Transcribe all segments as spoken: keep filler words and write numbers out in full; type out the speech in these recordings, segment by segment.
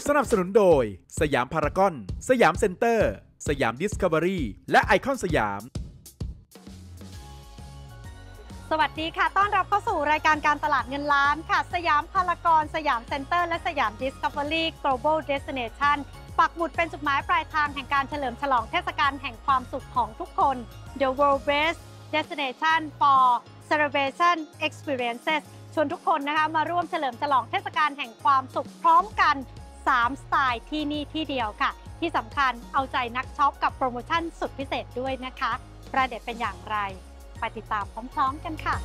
สนับสนุนโดยสยามพารากอนสยามเซ็นเตอร์สยามดิสคัฟเวอรี่และไอคอนสยามสวัสดีค่ะต้อนรับเข้าสู่รายการการตลาดเงินล้านค่ะสยามพารากอนสยามเซ็นเตอร์และสยามดิสคัฟเวอรี่ Global Destination ปักหมุดเป็นจุดหมายปลายทางแห่งการเฉลิมฉลองเทศกาลแห่งความสุขของทุกคน The World Best Destination for Celebration Experiences ชวนทุกคนนะคะมาร่วมเฉลิมฉลองเทศกาลแห่งความสุขพร้อมกันสามสไตล์ที่นี่ที่เดียวค่ะที่สำคัญเอาใจนักช็อปกับโปรโมชั่นสุดพิเศษด้วยนะคะประเด็นเป็นอย่างไรไปติดตามพร้อมๆกันค่ะ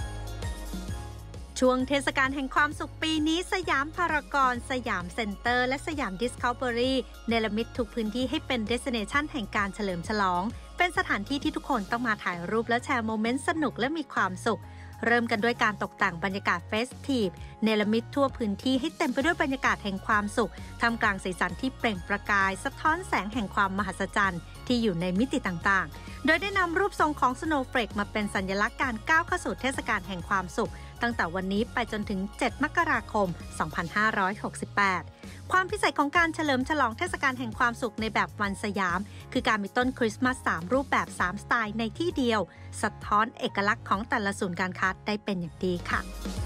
ช่วงเทศกาลแห่งความสุขปีนี้สยามพารากอนสยามเซ็นเตอร์และสยามดิสคัฟเวอรี่เนรมิตทุกพื้นที่ให้เป็นเดสติเนชันแห่งการเฉลิมฉลองเป็นสถานที่ที่ทุกคนต้องมาถ่ายรูปและแชร์โมเมนต์สนุกและมีความสุขเริ่มกันด้วยการตกแต่งบรรยากาศเฟสทีฟเนรมิตทั่วพื้นที่ให้เต็มไปด้วยบรรยากาศแห่งความสุขท่ามกลางสีสันที่เปล่งประกายสะท้อนแสงแห่งความมหัศจรรย์ที่อยู่ในมิติต่างๆโดยได้นำรูปทรงของสโนว์เฟลกมาเป็นสัญลักษณ์การก้าวเข้าสู่เทศกาลแห่งความสุขตั้งแต่วันนี้ไปจนถึงเจ็ดมกราคมสองพันห้าร้อยหกสิบแปดความพิเศษของการเฉลิมฉลองเทศกาลแห่งความสุขในแบบวันสยามคือการมีต้นคริสต์มาสสามรูปแบบสามสไตล์ในที่เดียวสะท้อนเอกลักษณ์ของแต่ละศูนย์การค้าได้เป็นอย่างดีค่ะ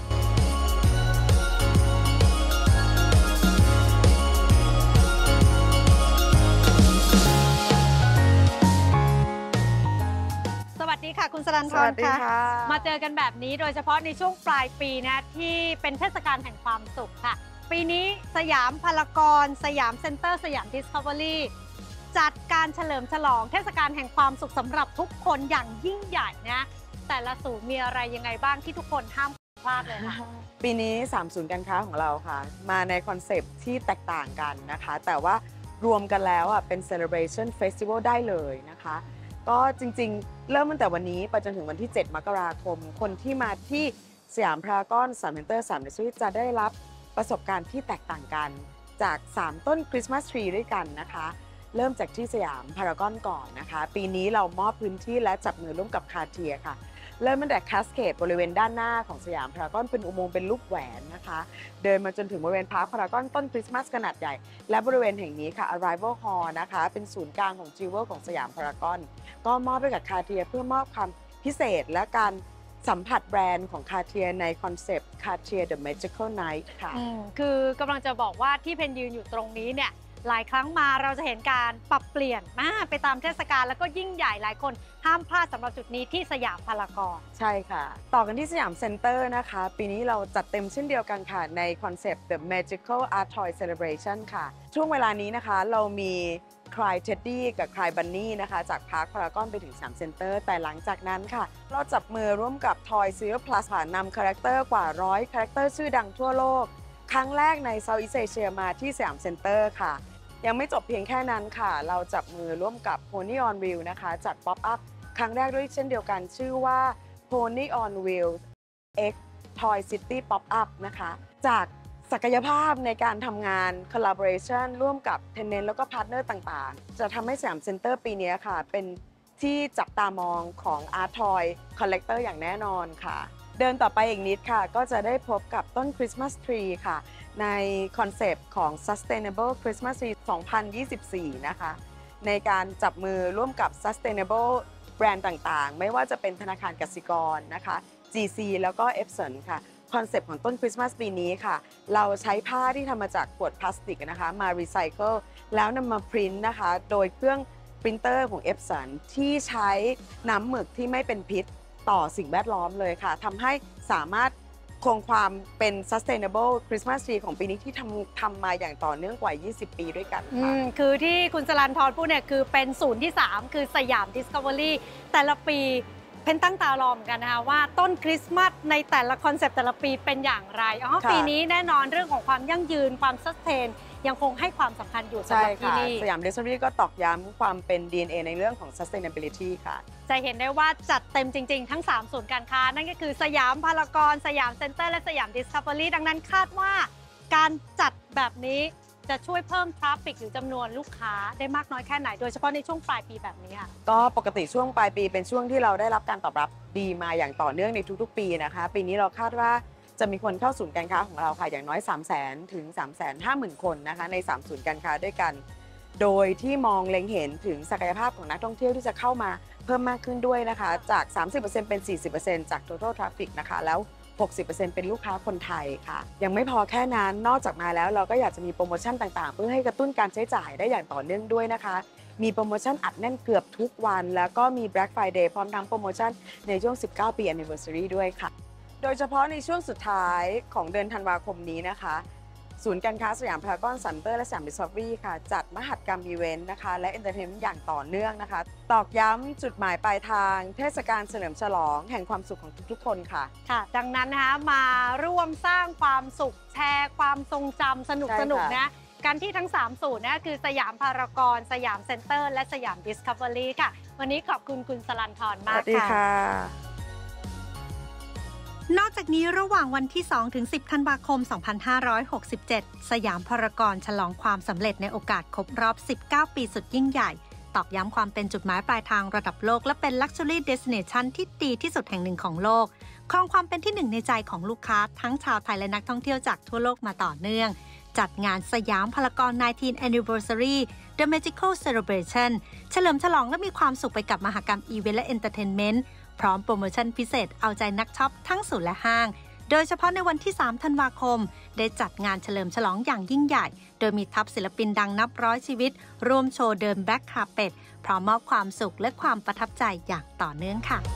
สวัสดีค่ะคุณสรัญธรค่ะมาเจอกันแบบนี้โดยเฉพาะในช่วงปลายปีนะที่เป็นเทศกาลแห่งความสุขค่ะปีนี้สยามพารากอนสยามเซ็นเตอร์สยามดิสคัฟเวอรี่จัดการเฉลิมฉลองเทศกาลแห่งความสุขสำหรับทุกคนอย่างยิ่งใหญ่นะแต่ละศูนย์มีอะไรยังไงบ้างที่ทุกคนห้ามพลาดเลยค่ะปีนี้สามศูนย์การค้าของเราค่ะมาในคอนเซปต์ที่แตกต่างกันนะคะแต่ว่ารวมกันแล้วอ่ะเป็น Celebration Festival ได้เลยนะคะก็จริงๆเริ่มตั้งแต่วันนี้ไปจนถึงวันที่เจ็ดมกราคมคนที่มาที่สยามพารากอนสยามเซ็นเตอร์สยามดิสคัฟเวอรี่จะได้รับประสบการณ์ที่แตกต่างกันจากสามต้นคริสต์มาสทรีด้วยกันนะคะเริ่มจากที่สยามพารากอนก่อนนะคะปีนี้เรามอบพื้นที่และจับมือร่วมกับคาร์เทียค่ะเริ่มตั้งแต่แคสเคดบริเวณด้านหน้าของสยามพารากอนเป็นอุโมงค์เป็นลูกแหวนนะคะเดินมาจนถึงบริเวณพาร์คพารากอนต้นคริสต์มาสขนาดใหญ่และบริเวณแห่งนี้ค่ะ Arrival Hall นะคะเป็นศูนย์กลางของจิวเวลของสยามพารากอนก็มอบให้กับคาร์เทียเพื่อมอบความพิเศษและการสัมผัสแบรนด์ของ Cartier ในคอนเซปต์ Cartier The Magical Night ค่ะคือกำลังจะบอกว่าที่เพนยืนอยู่ตรงนี้เนี่ยหลายครั้งมาเราจะเห็นการปรับเปลี่ยนมาไปตามเทศกาลแล้วก็ยิ่งใหญ่หลายคนห้ามพลาดสำหรับจุดนี้ที่สยามพารากอนใช่ค่ะต่อกันที่สยามเซ็นเตอร์นะคะปีนี้เราจัดเต็มเช่นเดียวกันค่ะในคอนเซปต์ The Magical Art Toy Celebration ค่ะช่วงเวลานี้นะคะเรามีคลายเท็ดดี้กับคลายบันนี่นะคะจากพาร์คพารากอนไปถึงสยามเซ็นเตอร์แต่หลังจากนั้นค่ะเราจับมือร่วมกับ Toy Zero Plus ค่ะนำคาแรคเตอร์กว่าร้อยคาแรคเตอร์ชื่อดังทั่วโลกครั้งแรกในเซาท์อีสต์เอเชียมาที่สยามเซ็นเตอร์ค่ะยังไม่จบเพียงแค่นั้นค่ะเราจับมือร่วมกับ Pony on Wheel นะคะจัด Pop Up ครั้งแรกด้วยเช่นเดียวกันชื่อว่า Pony on Wheel X Toy City Pop Up นะคะจากศักยภาพในการทำงาน collaboration ร่วมกับ tenant แล้วก็ partner ต่างๆจะทำให้สยามเซ็นเตอร์ปีนี้ค่ะเป็นที่จับตามองของ Art Toy Collector อย่างแน่นอนค่ะเดินต่อไปอีกนิดค่ะก็จะได้พบกับต้นคริสต์มาสทรีค่ะในคอนเซปต์ของ Sustainable Christmas Tree สองพันยี่สิบสี่นะคะในการจับมือร่วมกับ Sustainable แบรนด์ต่างๆไม่ว่าจะเป็นธนาคารกสิกรนะคะ จี ซี แล้วก็ Epson ค่ะคอนเซปต์ของต้นคริสต์มาสปีนี้ค่ะเราใช้ผ้าที่ทำมาจากขวดพลาสติกนะคะมารีไซเคิลแล้วนำมาพรินท์นะคะโดยเครื่องปรินเตอร์ของ Epson ที่ใช้น้ำหมึกที่ไม่เป็นพิษต่อสิ่งแวดล้อมเลยค่ะทำให้สามารถคงความเป็น sustainable Christmas tree ของปีนี้ที่ทำทำมาอย่างต่อเนื่องกว่ายี่สิบปีด้วยกันค่ะคือที่คุณสรัญธรพูดเนี่ยคือเป็นศูนย์ที่สามคือสยาม Discovery แต่ละปีเพนตั้งตารอเหมือนกันนะคะว่าต้นคริสต์มาสในแต่ละคอนเซปต์แต่ละปีเป็นอย่างไรอ๋อปีนี้แน่นอนเรื่องของความยั่งยืนความซัสเทนยังคงให้ความสำคัญอยู่สำหรับที่นี่สยาม Discovery ก็ตอกย้ำความเป็น ดี เอ็น เอ ในเรื่องของ sustainability ค่ะจะเห็นได้ว่าจัดเต็มจริงๆทั้งสามศูนย์การค้านั่นก็คือสยามพารากอนสยามเซ็นเตอร์และสยาม Discovery ดังนั้นคาดว่าการจัดแบบนี้จะช่วยเพิ่มทราฟฟิกหรือจำนวนลูกค้าได้มากน้อยแค่ไหนโดยเฉพาะในช่วงปลายปีแบบนี้ค่ะก็ปกติช่วงปลายปีเป็นช่วงที่เราได้รับการตอบรับดีมาอย่างต่อเนื่องในทุกๆปีนะคะปีนี้เราคาดว่าจะมีคนเข้าศูนย์การค้าของเราค่ะอย่างน้อย สามแสน ถึง สามแสนห้าหมื่น คนนะคะในสามศูนย์การค้าด้วยกันโดยที่มองเล็งเห็นถึงศักยภาพของนักท่องเที่ยวที่จะเข้ามาเพิ่มมากขึ้นด้วยนะคะจาก สามสิบเปอร์เซ็นต์ เป็น สี่สิบเปอร์เซ็นต์ จาก total traffic นะคะแล้ว หกสิบเปอร์เซ็นต์ เป็นลูกค้าคนไทยค่ะยังไม่พอแค่นั้นนอกจากมาแล้วเราก็อยากจะมีโปรโมชั่นต่างๆเพื่อให้กระตุ้นการใช้จ่ายได้อย่างต่อเนื่องด้วยนะคะมีโปรโมชั่นอัดแน่นเกือบทุกวันแล้วก็มี Black Friday พร้อมทั้งโปรโมชั่นในช่วงสิบเก้าปี Anniversary ด้วยค่ะโดยเฉพาะในช่วงสุดท้ายของเดือนธันวาคมนี้นะคะศูนย์การค้าสยามพารากอนซันเตอร์และสยามดิสคัฟเวอรี่ค่ะจัดมหัศจรรย์อีเวนต์นะคะและเอนเตอร์เทนเมนต์อย่างต่อเนื่องนะคะตอกย้ำจุดหมายปลายทางเทศกาลเฉลิมฉลองแห่งความสุขของทุกๆคนค่ะค่ะดังนั้นนะคะมาร่วมสร้างความสุขแชร์ความทรงจำสนุกสนุกนะกันที่ทั้งสามศูนย์นะคือสยามพารากอนสยามเซ็นเตอร์และสยามดิสคัฟเวอรี่ค่ะวันนี้ขอบคุณคุณสรัญธรมากค่ะนอกจากนี้ระหว่างวันที่ สองถึงสิบ ธันวาคม สองพันห้าร้อยหกสิบเจ็ด สยามพารากอนฉลองความสำเร็จในโอกาสครบรอบ สิบเก้า ปีสุดยิ่งใหญ่ตอกย้ำความเป็นจุดหมายปลายทางระดับโลกและเป็น Luxury Destination ที่ดีที่สุดแห่งหนึ่งของโลกครองความเป็นที่หนึ่งในใจของลูกค้าทั้งชาวไทยและนักท่องเที่ยวจากทั่วโลกมาต่อเนื่องจัดงานสยามพารากอน สิบเก้า Anniversary The Magical Celebration เฉลิมฉลองและมีความสุขไปกับมหกรรมอีเวนต์และเอนเตอร์เทนเมนต์พร้อมโปรโมชั่นพิเศษเอาใจนักช็อปทั้งศูนย์และห้างโดยเฉพาะในวันที่ สาม ธันวาคมได้จัดงานเฉลิมฉลองอย่างยิ่งใหญ่โดยมีทัพศิลปินดังนับร้อยชีวิตร่วมโชว์เดินแบล็คคาร์เปตพร้อมมอบความสุขและความประทับใจอย่างต่อเนื่องค่ะ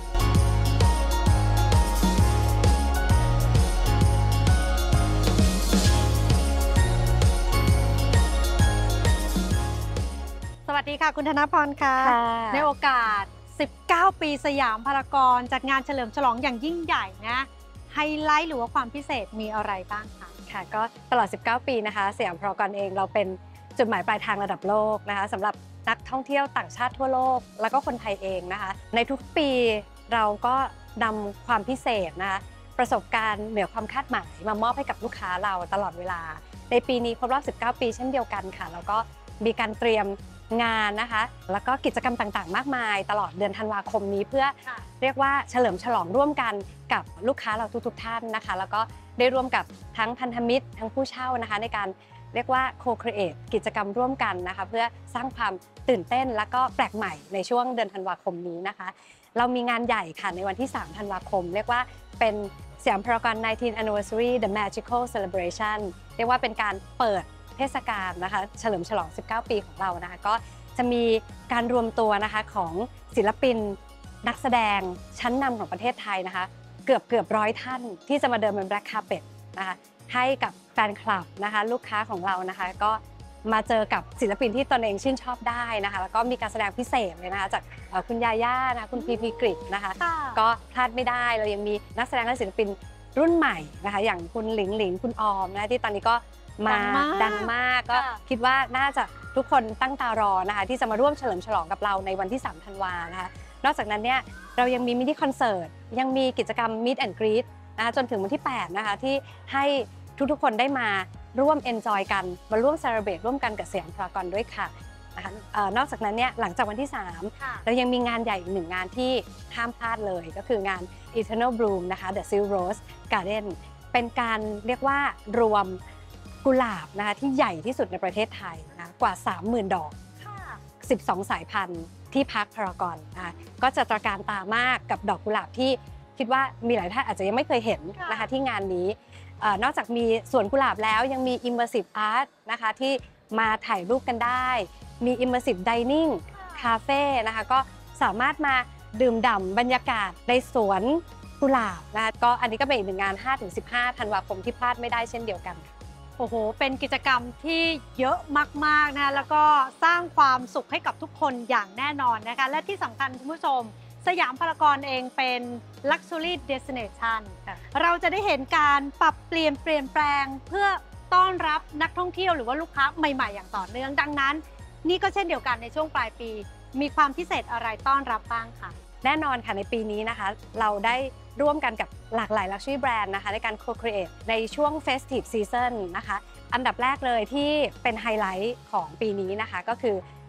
สวัสดีค่ะคุณธนพรค่ะในโอกาสสิบเก้า ปีสยามพารากอนจัดงานเฉลิมฉลองอย่างยิ่งใหญ่นะไฮไลท์หรือว่าความพิเศษมีอะไรบ้างคะค่ะก็ตลอดสิบเก้า ปีนะคะสยามพารากอนเองเราเป็นจุดหมายปลายทางระดับโลกนะคะสำหรับนักท่องเที่ยวต่างชาติทั่วโลกแล้วก็คนไทยเองนะคะในทุกปีเราก็นำความพิเศษนะคะประสบการณ์เหนือความคาดหมายมามอบให้กับลูกค้าเราตลอดเวลาในปีนี้ครบรอบสิบเก้า ปีเช่นเดียวกันค่ะแล้วก็มีการเตรียมงานนะคะแล้วก็กิจกรรมต่างๆมากมายตลอดเดือนธันวาคมนี้เพื่อเรียกว่าเฉลิมฉลองร่วมกันกับลูกค้าเราทุกๆท่านนะคะแล้วก็ได้ร่วมกับทั้งพันธมิตรทั้งผู้เช่านะคะในการเรียกว่า co-create กิจกรรมร่วมกันนะคะเพื่อสร้างความตื่นเต้นและก็แปลกใหม่ในช่วงเดือนธันวาคมนี้นะคะเรามีงานใหญ่ค่ะในวันที่สามธันวาคมเรียกว่าเป็นสยามพารากอน สิบเก้า Anniversary The Magical Celebration เรียกว่าเป็นการเปิดเทศกาลนะคะเฉลิมฉลองสิบเก้า ปีของเรานะคะก็จะมีการรวมตัวนะคะของศิลปินนักแสดงชั้นนำของประเทศไทยนะคะเกือบเกือบร้อยท่านที่จะมาเดินบนแบล็คคาร์เปตนะคะให้กับแฟนคลับนะคะลูกค้าของเรานะคะก็มาเจอกับศิลปินที่ตนเองชื่นชอบได้นะคะแล้วก็มีการแสดงพิเศษเลยนะคะจากคุณยาย่านะคุณพีพีกริดนะคะก็พลาดไม่ได้เรายังมีนักแสดงและศิลปินรุ่นใหม่นะคะอย่างคุณหลิงหลิงคุณออมนะที่ตอนนี้ก็มาดังมากก็คิดว่าน่าจะทุกคนตั้งตารอนะคะที่จะมาร่วมเฉลิมฉลองกับเราในวันที่สามธันวานะคะนอกจากนั้นเนี่ยเรายังมีมินิคอนเสิร์ตยังมีกิจกรรม Meet and Greet นะคะจนถึงวันที่แปดนะคะที่ให้ทุกๆคนได้มาร่วม enjoy กันมาร่วม celebrate ร่วมกันกับสยามพารากอนด้วยค่ะนะคะนอกจากนั้นเนี่ยหลังจากวันที่สามเรายังมีงานใหญ่อีกหนึ่งงานที่ห้ามพลาดเลยก็คืองาน Eternal Bloom นะคะ The Silk Rose Garden เป็นการเรียกว่ารวมกุหลาบนะคะที่ใหญ่ที่สุดในประเทศไทยนะกว่า สามหมื่น ดอกสิบสอง สายพันธุ์ที่พักพารากอนนะคะก็จะตระการตามากกับดอกกุหลาบที่คิดว่ามีหลายท่านอาจจะยังไม่เคยเห็นนะคะที่งานนี้นอกจากมีสวนกุหลาบแล้วยังมี Immersive Art นะคะที่มาถ่ายรูปกันได้มี Immersive Dining Cafe นะคะก็สามารถมาดื่มด่ำบรรยากาศในสวนกุหลาบนะคะก็อันนี้ก็เป็นอีกหนึ่งงาน ห้าถึงสิบห้า ธันวาคมที่พลาดไม่ได้เช่นเดียวกันโอ้โหเป็นกิจกรรมที่เยอะมากๆนะแล้วก็สร้างความสุขให้กับทุกคนอย่างแน่นอนนะคะและที่สำคัญคุณผู้ชมสยามพารากอนเองเป็น Luxury Destination เราจะได้เห็นการปรับเปลี่ยนเปลี่ยนแปลงเพื่อต้อนรับนักท่องเที่ยวหรือว่าลูกค้าใหม่ๆอย่างต่อเนื่องดังนั้นนี่ก็เช่นเดียวกันในช่วงปลายปีมีความพิเศษอะไรต้อนรับบ้างคะแน่นอนค่ะในปีนี้นะคะเราได้ร่วมกันกับหลากหลาย Luxury Brand นะคะในการ Co-create ในช่วง Festive Season นะคะอันดับแรกเลยที่เป็นไฮไลท์ของปีนี้นะคะก็คือ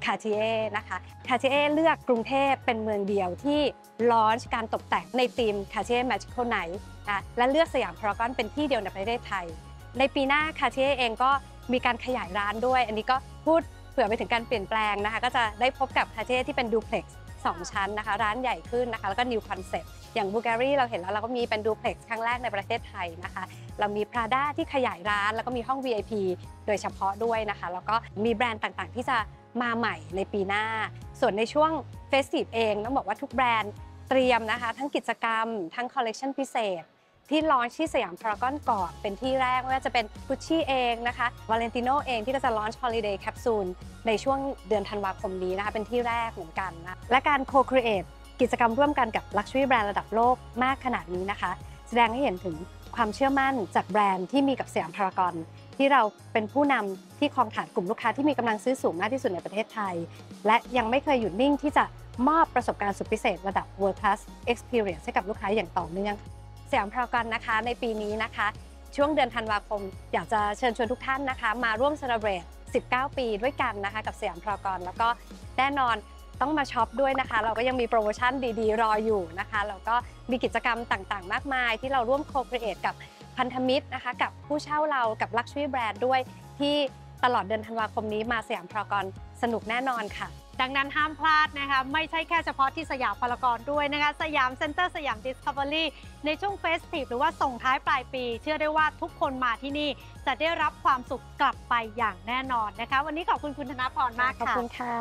Cartier นะคะ Cartier เลือกกรุงเทพเป็นเมืองเดียวที่ลอนช์การตกแต่งในธีม Cartier Magical Night นะและเลือกสยามพารากอนเป็นที่เดียวในประเทศไทยในปีหน้า Cartier เองก็มีการขยายร้านด้วยอันนี้ก็พูดเผื่อไปถึงการเปลี่ยนแปลงนะคะก็จะได้พบกับ Cartier ที่เป็นดูเพล็กซ์สองชั้นนะคะร้านใหญ่ขึ้นนะคะแล้วก็ New Concept อย่าง Bulgari เราเห็นแล้วเราก็มีเป็นดูเพล็กซ์ครั้งแรกในประเทศไทยนะคะเรามี Prada ที่ขยายร้านแล้วก็มีห้อง วี ไอ พี โดยเฉพาะด้วยนะคะแล้วก็มีแบรนด์ต่างๆที่จะมาใหม่ในปีหน้าส่วนในช่วง Festive เองต้องบอกว่าทุกแบรนด์เตรียมนะคะทั้งกิจกรรมทั้งคอลเลคชันพิเศษที่ลอนช์ที่สยามพารากอนก่อนเป็นที่แรกไม่ว่าจะเป็น Gucci เองนะคะ Valentino เองที่ก็จะลอนช์ Holiday Capsule ในช่วงเดือนธันวาคมนี้นะคะเป็นที่แรกเหมือนกันนะและการ Co-create กิจกรรมร่วมกันกับ Luxury Brand ระดับโลกมากขนาดนี้นะคะแสดงให้เห็นถึงความเชื่อมั่นจากแบรนด์ที่มีกับสยามพารากอนที่เราเป็นผู้นำที่ครองฐานกลุ่มลูกค้าที่มีกำลังซื้อสูงมากที่สุดในประเทศไทยและยังไม่เคยหยุดนิ่งที่จะมอบประสบการณ์สุดพิเศษระดับ World Class Experience ให้กับลูกค้าอย่างต่อเนื่องสยามพารากอนนะคะในปีนี้นะคะช่วงเดือนธันวาคมอยากจะเชิญชวนทุกท่านนะคะมาร่วมเซเลบเรตสิบเก้าปีด้วยกันนะคะกับสยามพารากอนแล้วก็แน่นอนต้องมาช็อปด้วยนะคะเราก็ยังมีโปรโมชั่นดีๆรออยู่นะคะแล้วก็มีกิจกรรมต่างๆมากมายที่เราร่วมโคครีเอทกับพันธมิตรนะคะกับผู้เช่าเรากับ Luxury Brand ด้วยที่ตลอดเดือนธันวาคมนี้มาสยามพารากอนสนุกแน่นอนค่ะดังนั้นห้ามพลาดนะคะไม่ใช่แค่เฉพาะที่สยามพารากอนด้วยนะคะสยามเซ็นเตอร์สยามดิสคัฟเวอรี่ในช่วงเฟสทีฟหรือว่าส่งท้ายปลายปีเชื่อได้ว่าทุกคนมาที่นี่จะได้รับความสุขกลับไปอย่างแน่นอนนะคะวันนี้ขอบคุณคุณธนพรมากค่ะขอบคุณค่ะ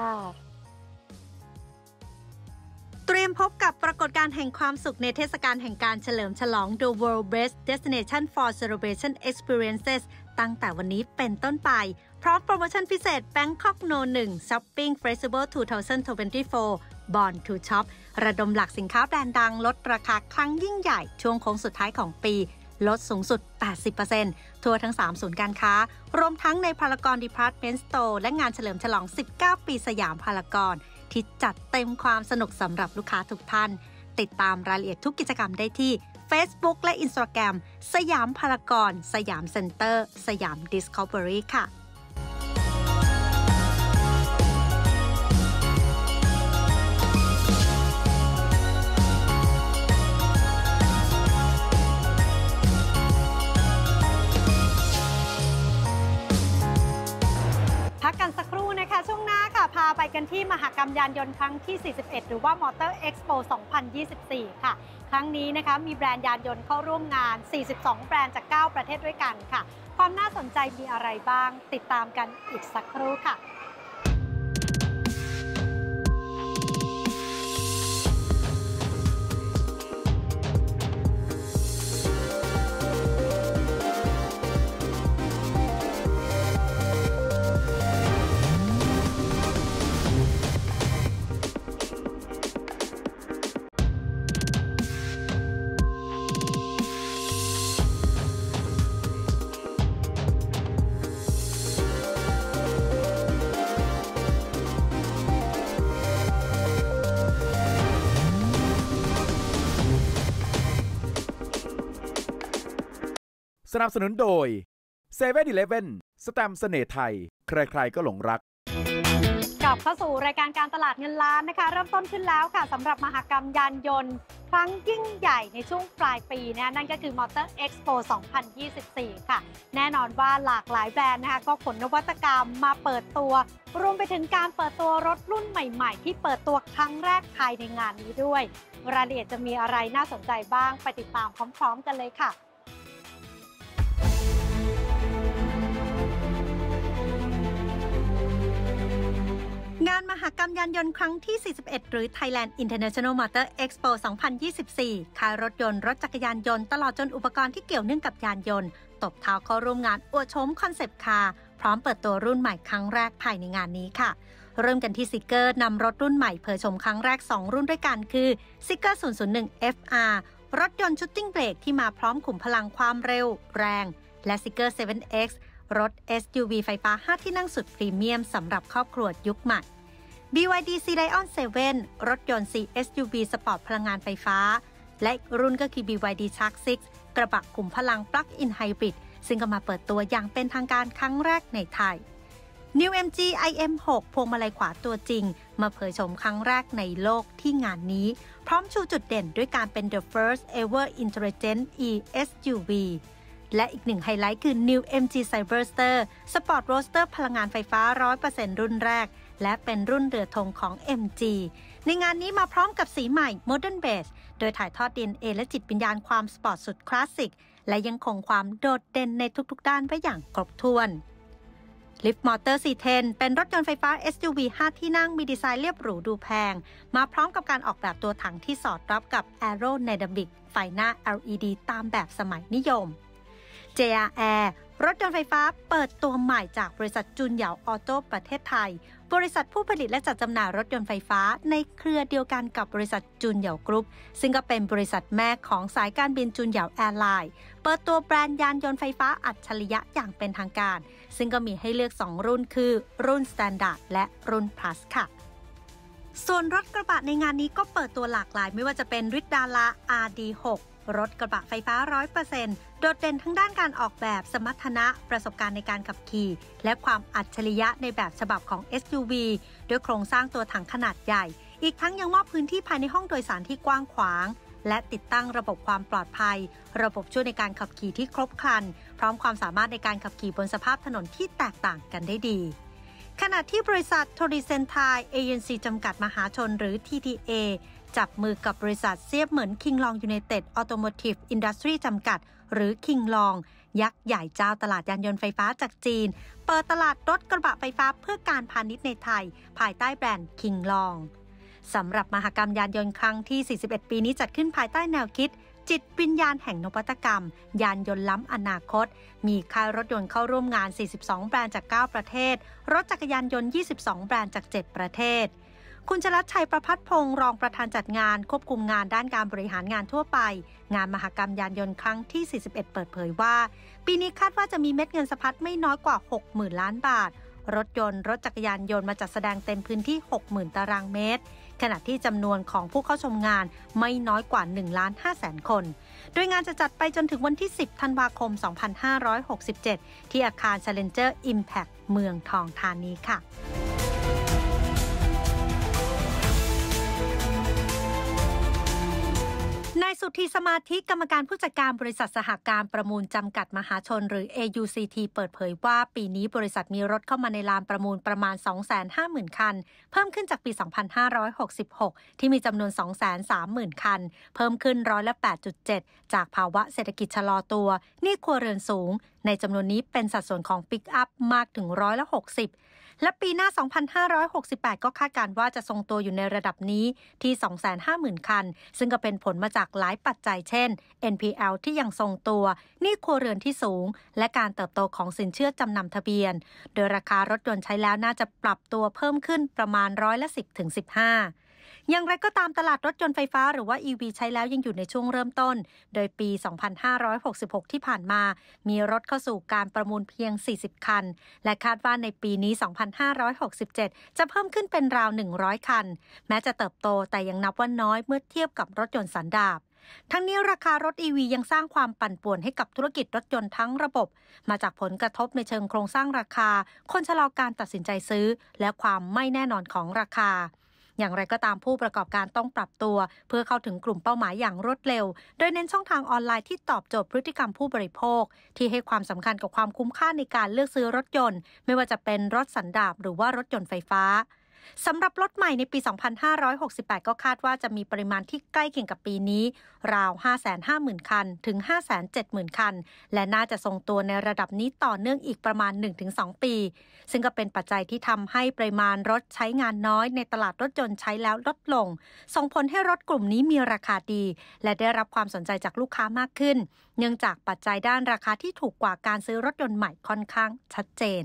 เตรียมพบกับปรากฏการณ์แห่งความสุขในเทศกาลแห่งการเฉลิมฉลอง The World Best Destination for Celebration Experiences ตั้งแต่วันนี้เป็นต้นไปพร้อมโปรโมชั่นพิเศษ Bangkok โน หนึ่ง Shopping Festival สองพันยี่สิบสี่ Born to Shop ระดมหลักสินค้าแบรนด์ดังลดราคาครั้งยิ่งใหญ่ช่วงโค้งสุดท้ายของปีลดสูงสุด แปดสิบเปอร์เซ็นต์ ทั่วทั้งสามศูนย์การค้ารวมทั้งในพารากอน Department Store และงานเฉลิมฉลองสิบเก้าปีสยามพารากอนที่จัดเต็มความสนุกสำหรับลูกค้าทุกท่านติดตามรายละเอียดทุกกิจกรรมได้ที่ Facebook และ Instagram สยามพารากอนสยามเซ็นเตอร์สยาม Discovery ค่ะพักกันสักครู่นะคะช่วงหน้าค่ะพาไปกันที่มหกรรมยานยนต์ครั้งที่สี่สิบเอ็ดหรือว่า Motor Expo สองพันยี่สิบสี่ค่ะครั้งนี้นะคะมีแบรนด์ยานยนต์เข้าร่วมงานสี่สิบสองแบรนด์จากเก้าประเทศด้วยกันค่ะความน่าสนใจมีอะไรบ้างติดตามกันอีกสักครู่ค่ะสนับสนุนโดย เซเว่น อีเลฟเว่น สแตมป์เสน่ห์ไทยใครๆก็หลงรักกลับเข้าสู่รายการการตลาดเงินล้านนะคะเริ่มต้นขึ้นแล้วค่ะสำหรับมหกรรมยานยนต์ครั้งยิ่งใหญ่ในช่วงปลายปีนะนั่นก็คือ Motor Expo สองพันยี่สิบสี่ค่ะแน่นอนว่าหลากหลายแบรนด์นะคะก็ขนนวัตกรรมมาเปิดตัวรวมไปถึงการเปิดตัวรถรุ่นใหม่ๆที่เปิดตัวครั้งแรกภายในงานนี้ด้วยรายละเอียดจะมีอะไรน่าสนใจบ้างไปติดตามพร้อมๆกันเลยค่ะงานมหกรรมยานยนต์ครั้งที่สี่สิบเอ็ดหรือ Thailand International Motor Expo สองพันยี่สิบสี่ขายรถยนต์รถจักรยานยนต์ตลอดจนอุปกรณ์ที่เกี่ยวเนื่องกับยานยนต์ตบเท้าเข้าร่วมงานอวดโฉมคอนเซปต์คาร์พร้อมเปิดตัวรุ่นใหม่ครั้งแรกภายในงานนี้ค่ะเริ่มกันที่ซิกเกอร์นำรถรุ่นใหม่เผยชมครั้งแรกสองรุ่นด้วยกันคือซิกเกอร์ ศูนย์ ศูนย์ หนึ่ง เอฟ อาร์ รถยนต์ชุดติ้งเบรกที่มาพร้อมขุมพลังความเร็วแรงและซิกเกอร์ เซเว่น เอ็กซ์ รถ เอส ยู วี ไฟฟ้าห้าที่นั่งสุดพรีเมียมสำหรับครอบครัวยุคใหม่บี วาย ดี ซี Lion เซเว่น รถยนต์ ซี เอส ยู วี สปอร์ตพลังงานไฟฟ้าและอีกรุ่นก็คือ บี วาย ดี Shark ซิกซ์ กระบะขุมพลัง Plug-in Hybrid ซึ่งก็มาเปิดตัวอย่างเป็นทางการครั้งแรกในไทย New เอ็ม จี ไอ เอ็ม หก พวงมาลัยขวาตัวจริงมาเผยโฉมครั้งแรกในโลกที่งานนี้พร้อมชูจุดเด่นด้วยการเป็น the first ever intelligent อี เอส ยู วี และอีกหนึ่งไฮไลท์คือ New เอ็ม จี Cyberster Sport Roadster พลังงานไฟฟ้า ร้อยเปอร์เซ็นต์ รุ่นแรกและเป็นรุ่นเรือธงของ เอ็ม จี ในงานนี้มาพร้อมกับสีใหม่ Modern Base โดยถ่ายทอด ดี เอ็น เอ และจิตวิญญาณความสปอร์ตสุดคลาสสิกและยังคงความโดดเด่นในทุกๆด้านไว้อย่างครบถ้วนLift Motor โฟร์เท็น เป็นรถยนต์ไฟฟ้า เอส ยู วี ห้า ที่นั่งมีดีไซน์เรียบหรูดูแพงมาพร้อมกับการออกแบบตัวถังที่สอดรับกับ Aerodynamic ไฟหน้า แอล อี ดี ตามแบบสมัยนิยม เจ อาร์ Air รถยนต์ไฟฟ้าเปิดตัวใหม่จากบริษัทจุนเหยาออโต้ประเทศไทยบริษัทผู้ผลิตและจัดจำหน่ายรถยนต์ไฟฟ้าในเครือเดียวกันกับบริษัทจุนเหยากรุ๊ปซึ่งก็เป็นบริษัทแม่ของสายการบินจุนเหยาแอร์ไลน์เปิดตัวแบรนด์ยานยนต์ไฟฟ้าอัจฉริยะอย่างเป็นทางการซึ่งก็มีให้เลือกสองรุ่นคือรุ่น Standard และรุ่น Plus ค่ะส่วนรถกระบะในงานนี้ก็เปิดตัวหลากหลายไม่ว่าจะเป็นริดดาลา อาร์ ดี หก รถกระบะไฟฟ้า ร้อยเปอร์เซ็นต์ โดดเด่นทั้งด้านการออกแบบสมรรถนะประสบการณ์ในการขับขี่และความอัจฉริยะในแบบฉบับของ เอส ยู วี ด้วยโครงสร้างตัวถังขนาดใหญ่อีกทั้งยังมอบพื้นที่ภายในห้องโดยสารที่กว้างขวางและติดตั้งระบบความปลอดภัยระบบช่วยในการขับขี่ที่ครบครันพร้อมความสามารถในการขับขี่บนสภาพถนนที่แตกต่างกันได้ดีขณะที่บริษัทโทริเซนไทเอเจนซีจำกัดมหาชนหรือ ที ที เอ จับมือกับบริษัทเซียบเหมือน Kinglong United Automotive Industry จำกัดหรือ Kinglong ยักษ์ใหญ่เจ้าตลาดยานยนต์ไฟฟ้าจากจีนเปิดตลาดรถกระบะไฟฟ้าเพื่อการพาณิชย์ในไทยภายใต้แบรนด์ Kinglong สำหรับมหกรรมยานยนต์ครั้งที่ สี่สิบเอ็ด ปีนี้จัดขึ้นภายใต้แนวคิดจิตวิญญาณแห่งนวัตกรรมยานยนต์ล้ำอนาคตมีค่ายรถยนต์เข้าร่วมงาน สี่สิบสอง แบรนด์จาก เก้า ประเทศรถจักรยานยนต์ ยี่สิบสอง แบรนด์จาก เจ็ด ประเทศคุณชลัดชัยประภัสพงศ์รองประธานจัดงานควบคุมงานด้านการบริหารงานทั่วไปงานมหกรรมยานยนต์ครั้งที่ สี่สิบเอ็ด เปิดเผยว่าปีนี้คาดว่าจะมีเม็ดเงินสะพัดไม่น้อยกว่า หกหมื่น ล้านบาทรถยนต์รถจักรยานยนต์มาจัดแสดงเต็มพื้นที่ หกหมื่น ตารางเมตรขณะที่จำนวนของผู้เข้าชมงานไม่น้อยกว่า หนึ่งล้านห้าแสน คนโดยงานจะจัดไปจนถึงวันที่ สิบ ธันวาคม สองพันห้าร้อยหกสิบเจ็ด ที่อาคาร Challenger Impact เมืองทองธานีค่ะนายสุธีสมาธิกรรมการผู้จัดการบริษัทสหการประมูลจำกัดมหาชนหรือ เอ ยู ซี ที เปิดเผยว่าปีนี้บริษัทมีรถเข้ามาในลานประมูลประมาณ สองแสนห้าหมื่น คันเพิ่มขึ้นจากปี สองพันห้าร้อยหกสิบหก ที่มีจำนวน สองแสนสามหมื่น คันเพิ่มขึ้นร้อยละ แปดจุดเจ็ด จากภาวะเศรษฐกิจชะลอตัวหนี้ครัวเรือนสูงในจำนวนนี้เป็นสัดส่วนของปิกอัพมากถึงร้อยละ หกสิบและปีหน้า สองพันห้าร้อยหกสิบแปด ก็คาดการณ์ว่าจะทรงตัวอยู่ในระดับนี้ที่ สองแสนห้าหมื่น คันซึ่งก็เป็นผลมาจากหลายปัจจัยเช่น เอ็น พี แอล ที่ยังทรงตัวหนี้ครัวเรือนที่สูงและการเติบโตของสินเชื่อจำนำทะเบียนโดยราคารถยนต์ใช้แล้วน่าจะปรับตัวเพิ่มขึ้นประมาณร้อยละ สิบถึงสิบห้าอย่างไรก็ตามตลาดรถยนต์ไฟฟ้าหรือว่า อี วี ใช้แล้วยังอยู่ในช่วงเริ่มต้นโดยปี สองพันห้าร้อยหกสิบหก ที่ผ่านมามีรถเข้าสู่การประมูลเพียง สี่สิบ คันและคาดว่าในปีนี้ สองพันห้าร้อยหกสิบเจ็ด จะเพิ่มขึ้นเป็นราว หนึ่งร้อย คันแม้จะเติบโตแต่ยังนับว่าน้อยเมื่อเทียบกับรถยนต์สันดาปทั้งนี้ราคารถ อี วี ยังสร้างความปั่นป่วนให้กับธุรกิจรถยนต์ทั้งระบบมาจากผลกระทบในเชิงโครงสร้างราคาคนชะลอการตัดสินใจซื้อและความไม่แน่นอนของราคาอย่างไรก็ตามผู้ประกอบการต้องปรับตัวเพื่อเข้าถึงกลุ่มเป้าหมายอย่างรวดเร็วโดยเน้นช่องทางออนไลน์ที่ตอบโจทย์พฤติกรรมผู้บริโภคที่ให้ความสำคัญกับความคุ้มค่าในการเลือกซื้อรถยนต์ไม่ว่าจะเป็นรถสันดาปหรือว่ารถยนต์ไฟฟ้าสำหรับรถใหม่ในปี สองพันห้าร้อยหกสิบแปด ก็คาดว่าจะมีปริมาณที่ใกล้เคียงกับปีนี้ราว ห้าแสนห้าหมื่น คันถึง ห้าแสนเจ็ดหมื่น คันและน่าจะทรงตัวในระดับนี้ต่อเนื่องอีกประมาณ หนึ่งถึงสอง ปีซึ่งก็เป็นปัจจัยที่ทำให้ปริมาณรถใช้งานน้อยในตลาดรถยนต์ใช้แล้วลดลงส่งผลให้รถกลุ่มนี้มีราคาดีและได้รับความสนใจจากลูกค้ามากขึ้นเนื่องจากปัจจัยด้านราคาที่ถูกกว่าการซื้อรถยนต์ใหม่ค่อนข้างชัดเจน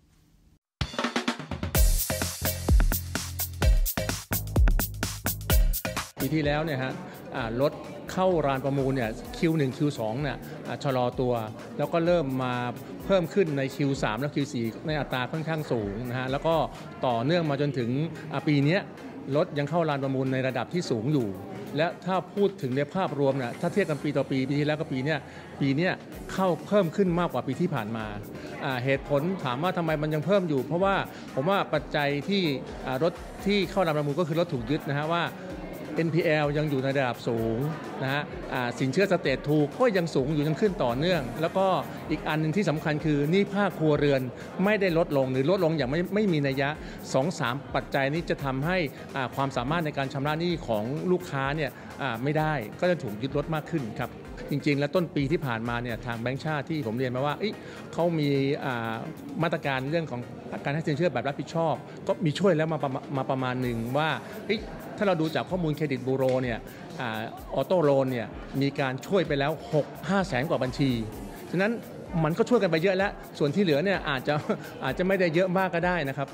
ปีที่แล้วเนี่ยฮะรถเข้าร้านประมูลเนี่ย คิว หนึ่ง คิว สอง เนี่ยชะลอตัวแล้วก็เริ่มมาเพิ่มขึ้นใน คิว สาม และ คิว สี่ ในอัตราค่อนข้างสูงนะฮะแล้วก็ต่อเนื่องมาจนถึงปีนี้รถยังเข้าร้านประมูลในระดับที่สูงอยู่และถ้าพูดถึงในภาพรวมเนี่ยถ้าเทียบกันปีต่อปีปีที่แล้วกับปีนี้ปีนี้เข้าเพิ่มขึ้นมากกว่าปีที่ผ่านมาเหตุผลถามว่าทำไมมันยังเพิ่มอยู่เพราะว่าผมว่าปัจจัยที่รถที่เข้ารานประมูลก็คือรถถูกยึดนะฮะว่า เอ็น พี แอล ยังอยู่ในระดับสูงนะฮะสินเชื่อสเตททูก็ยังสูงอยู่ยังขึ้นต่อเนื่องแล้วก็อีกอันนึงที่สำคัญคือหนี้ภาคครัวเรือนไม่ได้ลดลงหรือลดลงอย่างไม่ไม่มีนัยยะ สองถึงสาม ปัจจัยนี้จะทำให้ความสามารถในการชำระหนี้ของลูกค้าเนี่ยไม่ได้ก็จะถูกยึดรถมากขึ้นครับจริงๆแล้วต้นปีที่ผ่านมาเนี่ยทางแบงก์ชาติที่ผมเรียนมาว่าเขามีมาตรการเรื่องของการให้สินเชื่อแบบรับผิดชอบก็มีช่วยแล้วมามาประมาณหนึ่งว่าถ้าเราดูจากข้อมูลเครดิตบูโรเนี่ยออโต้โลนเนี่ยมีการช่วยไปแล้ว หกถึงห้า แสนกว่าบัญชีฉะนั้นมันก็ช่วยกันไปเยอะแล้วส่วนที่เหลือเนี่ยอาจจะอาจจะไม่ได้เยอะมากก็ได้นะครับ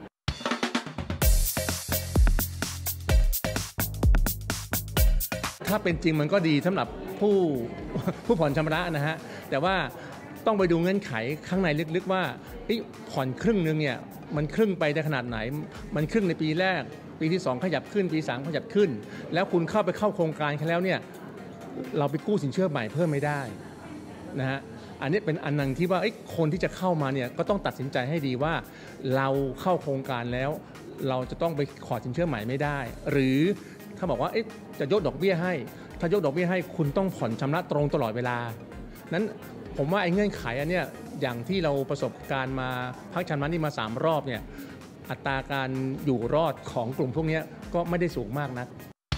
ถ้าเป็นจริงมันก็ดีสำหรับผู้ผู้ผ่อนชำระนะฮะแต่ว่าต้องไปดูเงื่อนไขข้างในลึกๆว่าผ่อนครึ่งนึงเนี่ยมันครึ่งไปได้ขนาดไหนมันครึ่งในปีแรกปีที่สองขยับขึ้นปีสามขยับขึ้นแล้วคุณเข้าไปเข้าโครงการแค่แล้วเนี่ยเราไปกู้สินเชื่อใหม่เพิ่มไม่ได้นะฮะอันนี้เป็นอันนึงที่ว่าคนที่จะเข้ามาเนี่ยก็ต้องตัดสินใจให้ดีว่าเราเข้าโครงการแล้วเราจะต้องไปขอสินเชื่อใหม่ไม่ได้หรือถ้าบอกว่าจะยกดอกเบี้ยให้ถ้ายกดอกเบี้ยให้คุณต้องผ่อนชำระตรงตลอดเวลานั้นผมว่าไอ้เงื่อนไขอันเนี้ยอย่างที่เราประสบการณ์มาพักชำระหนี้มาสามรอบเนี่ยอัตราการอยู่รอดของกลุ่มพวกนี้ก็ไม่ได้สูงมากนัก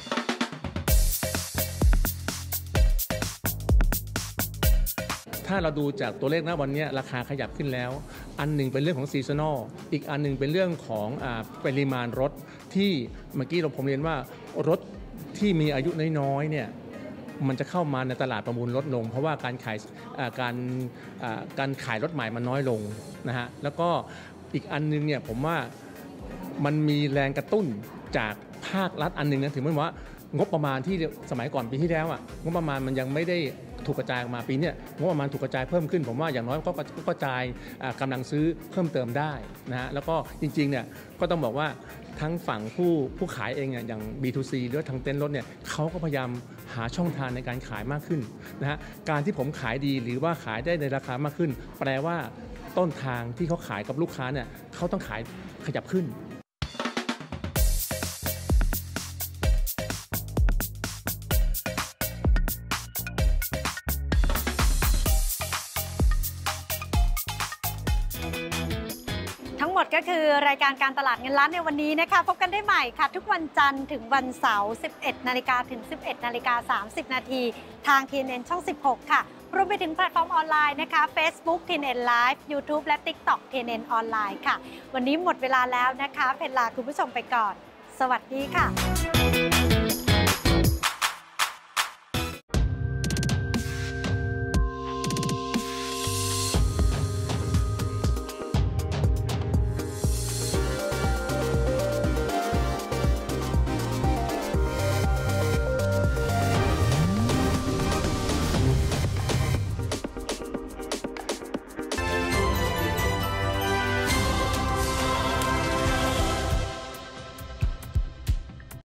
ถ้าเราดูจากตัวเลขณวันนี้ราคาขยับขึ้นแล้วอันหนึ่งเป็นเรื่องของซีซันอลอีกอันหนึ่งเป็นเรื่องของอ่าปริมาณรถที่เมื่อกี้เราผมเรียนว่ารถที่มีอายุน้อยๆเนี่ยมันจะเข้ามาในตลาดประมูลลดลงเพราะว่าการขายการการขายรถใหม่มันน้อยลงนะฮะแล้วก็อีกอันนึงเนี่ยผมว่ามันมีแรงกระตุ้นจากภาครัฐอันนึงนะถึงแม้ว่างบประมาณที่สมัยก่อนปีที่แล้วอ่ะงบประมาณมันยังไม่ได้ถูกกระจายออกมาปีนี้งบประมาณถูกกระจายเพิ่มขึ้นผมว่าอย่างน้อยก็กระจายกำลังซื้อเพิ่มเติมได้นะฮะแล้วก็จริงๆเนี่ยก็ต้องบอกว่าทั้งฝั่งผู้ผู้ขายเองเนี่ยอย่าง บี ทู ซี หรือทางเต็นท์รถเนี่ยเขาก็พยายามหาช่องทางในการขายมากขึ้นนะฮะการที่ผมขายดีหรือว่าขายได้ในราคามากขึ้นแปลว่าต้นทางที่เขาขายกับลูกค้าเนี่ยเขาต้องขายขยับขึ้นทั้งหมดก็คือรายการการตลาดเงินล้านในวันนี้นะคะพบกันได้ใหม่ค่ะทุกวันจันทร์ถึงวันเสาร์ สิบเอ็ดนาฬิกา ถึง สิบเอ็ดนาฬิกาสามสิบ นาทีทาง ที เอ็น เอ็น ช่อง สิบหก ค่ะรวมไปถึงแพลตฟอร์มออนไลน์นะคะ Facebook ที เอ็น เอ็น Live YouTube และ TikTok ที เอ็น เอ็น ออนไลน์ค่ะวันนี้หมดเวลาแล้วนะคะเพนลาคุณผู้ชมไปก่อนสวัสดีค่ะ